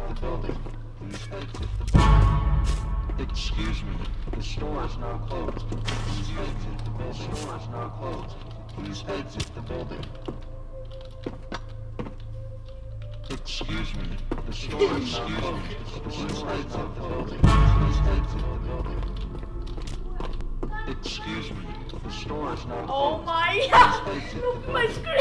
the building. Please exit the building. Excuse me, the store is now closed. Please exit the building. The store is now closed. Please exit the building. Excuse me, the store is now closed. Please exit the building. Please exit the building. Excuse me, the store is now closed. Oh my god! Look at my screen!